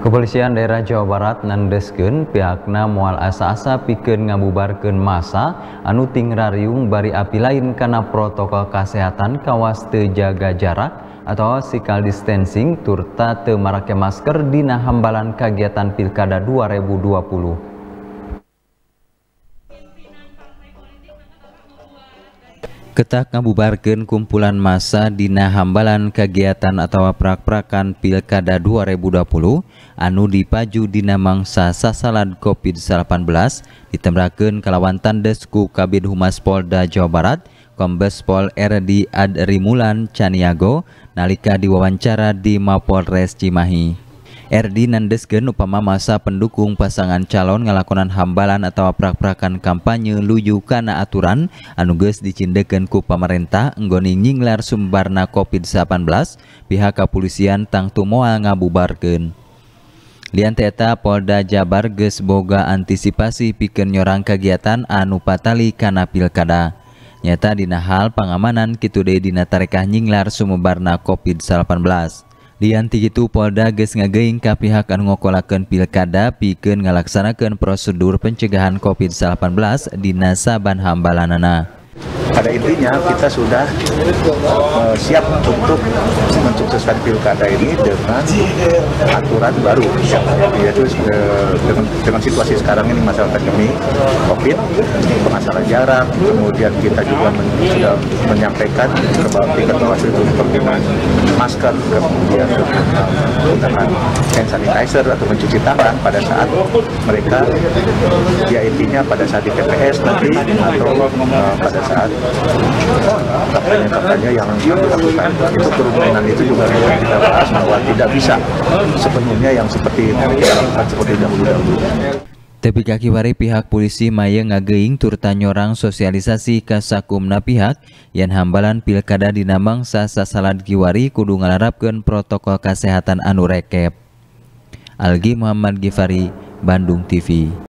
Kepolisian daerah Jawa Barat nandeskeun pihakna moal asa-asa pikeun ngabubarkeun massa anu ting rariung bari api lain kana protokol kesehatan kawas teu jaga jarak atau physical distancing turta teu marake masker dina hambalan kagiatan Pilkada 2020. Ketak ngabubarkeun kumpulan massa dina hambalan kagiatan atau prak-prakan Pilkada 2020 anu dipaju dina mangsa sasalad COVID-19 ditembrakeun kalawan tandes ku Kabid Humas Polda Jawa Barat Kombes Pol RD Adrimulan Caniago nalika diwawancara di Mapolres Cimahi. RD nandeskeun upama masa pendukung pasangan calon ngalakonan hambalan atau prak-prakan kampanye luyu kana aturan anu geus dicindekeun ku pamarentah enggoni nyinglar sumbarna COVID-19 pihak kepolisian tangtu moal ngabubarkeun. Lian eta Polda Jabar geus boga antisipasi pikeun nyorang kagiatan anu patali kana pilkada. Nyata dina hal pangamanan kitu deui dina tarekah nyinglar sumebarna COVID-19. Lian ti kitu Polda geus ngageuing ka pihak anu ngokolakeun pilkada pikeun ngalaksanakeun prosedur pencegahan COVID-19 dina saban hambalanana. Pada intinya kita sudah siap untuk mensukseskan pilkada ini dengan aturan baru, yaitu dengan situasi sekarang ini masalah pandemi COVID, pemasaran jarak, kemudian kita juga sudah menyampaikan ke Bawaslu untuk penggunaan masker, kemudian menggunakan hand sanitizer atau mencuci tangan pada saat mereka, ya intinya pada saat di TPS nanti atau pada saat kampanye yang dilakukan. Itu kerumunan itu juga kita bahas bahwa tidak bisa sepenuhnya yang seperti kita lakukan seperti dahulu-dahulu. Tepi kakiwari pihak polisi maya ngageuing turta nyorang sosialisasi ka sakumna pihak yen hambalan pilkada dina mangsa sasalad kiwari kudu ngalarapkeun protokol kesehatan anu rekep. Algi Muhammad Gifari, Bandung TV.